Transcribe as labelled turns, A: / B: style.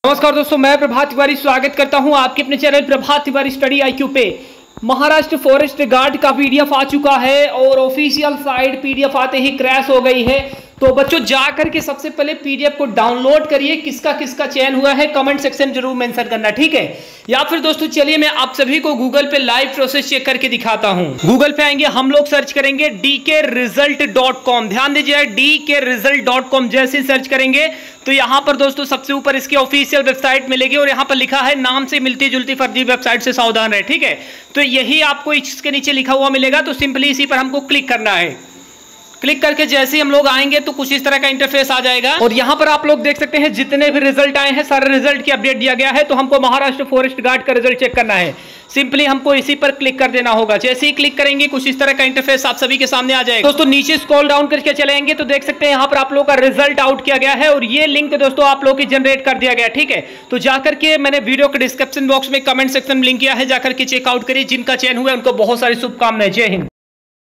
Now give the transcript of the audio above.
A: नमस्कार दोस्तों, मैं प्रभात तिवारी स्वागत करता हूं आपके अपने channel Prabhat Tiwari study IQ पे। महाराष्ट्र फॉरेस्ट गार्ड का पीडीएफ आ चुका है और ऑफिशियल साइट पीडीएफ आते ही क्रैश हो गई है। तो बच्चों जाकर के सबसे पहले पीडीएफ को डाउनलोड करिए। किसका किसका चयन हुआ है कमेंट सेक्शन जरूर मेंशन करना, ठीक है। या फिर दोस्तों चलिए मैं आप सभी को गूगल पे लाइव प्रोसेस चेक करके दिखाता हूं। गूगल पे आएंगे, हम लोग सर्च करेंगे dkresult.com। ध्यान दीजिए dkresult.com जैसे सर्च करेंगे तो यहां पर दोस्तों सबसे ऊपर इसकी ऑफिशियल वेबसाइट मिलेगी और यहां पर लिखा है नाम से मिलती जुलती फर्जी वेबसाइट से सावधान रहे, ठीक है। तो यही आपको इसके नीचे लिखा हुआ मिलेगा, तो सिंपली इसी पर हमको क्लिक करना है। क्लिक करके जैसे ही हम लोग आएंगे तो कुछ इस तरह का इंटरफेस आ जाएगा और यहां पर आप लोग देख सकते हैं जितने भी रिजल्ट आए हैं सारे रिजल्ट की अपडेट दिया गया है। तो हमको महाराष्ट्र फॉरेस्ट गार्ड का रिजल्ट चेक करना है, सिंपली हमको इसी पर क्लिक कर देना होगा। जैसे ही क्लिक करेंगे कुछ इस तरह का इंटरफेस आप सभी के सामने आ जाएगा। दोस्तों नीचे स्क्रॉल डाउन करके चलेंगे तो देख सकते हैं यहाँ पर आप लोगों का रिजल्ट आउट किया गया है और ये लिंक दोस्तों आप लोग की जनरेट कर दिया गया, ठीक है। तो जाकर के मैंने वीडियो के डिस्क्रिप्शन बॉक्स में कमेंट सेक्शन में लिंक किया है, जाकर के चेकआउट करिए। जिनका चयन हुआ है उनको बहुत सारी शुभकामनाएं। जय हिंद।